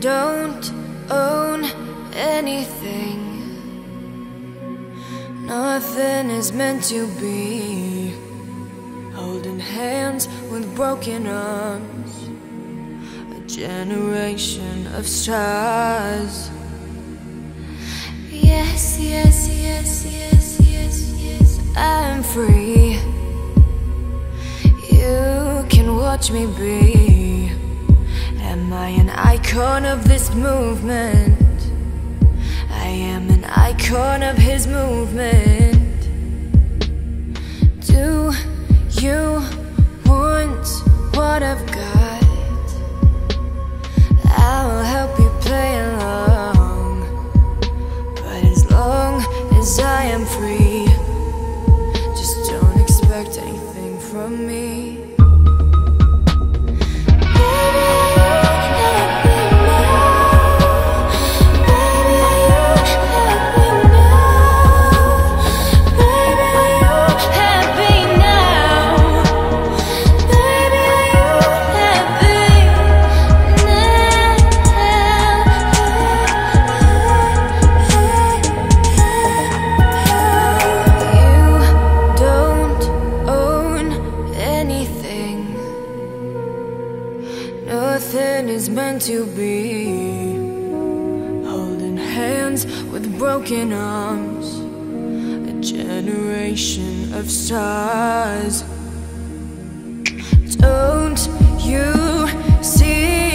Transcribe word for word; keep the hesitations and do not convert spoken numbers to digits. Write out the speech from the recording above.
don't own anything. Nothing is meant to be. Holding hands with broken arms, a generation of stars. Yes, yes, yes, yes, yes, yes, I'm free. You can watch me be. Am I an icon of this movement? I am an icon of his movement. Do you want what I've got? I'll help you play along, but as long as I am free, just don't expect anything from me. Nothing is meant to be. Holding hands with broken arms, a generation of stars. Don't you see?